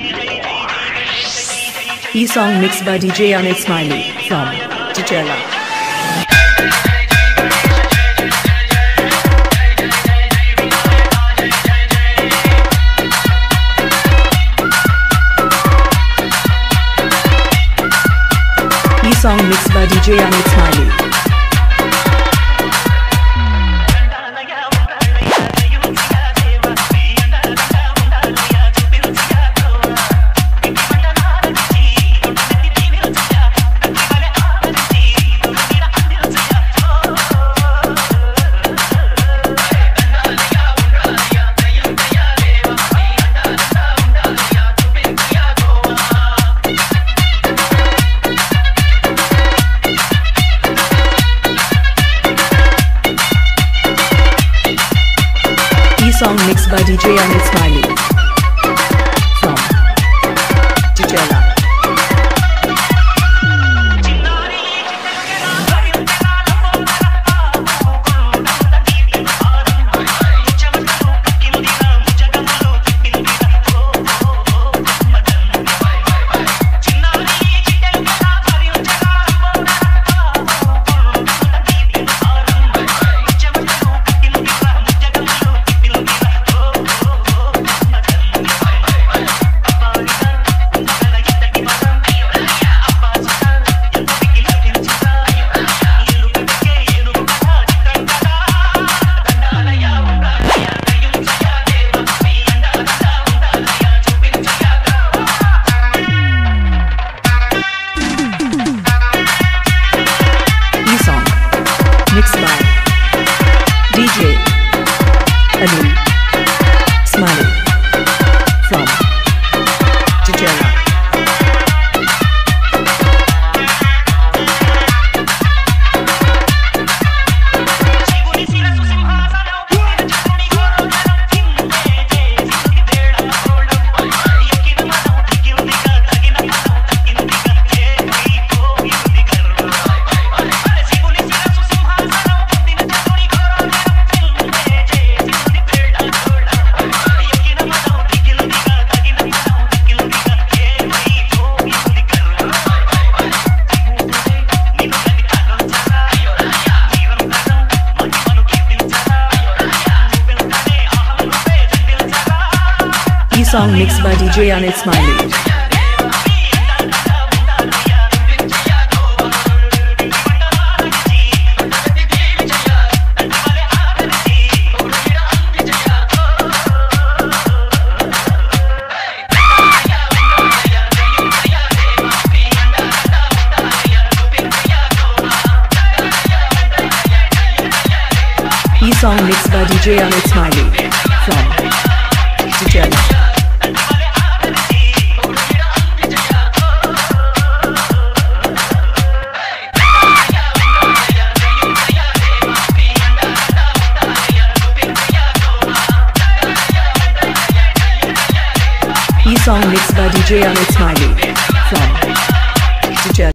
E-song mixed by DJ Amit Smiley from Chichela. E-song mixed by DJ Amit Smiley. Song mixed by DJ Amit Smiley from Chichela. Mixed by DJ Amit Smiley from Chichela. E-song mixed by DJ Amit Smiley. E-song mixed by DJ Amit Smiley from Chichela. E-song mixed by DJ Amit Smiley from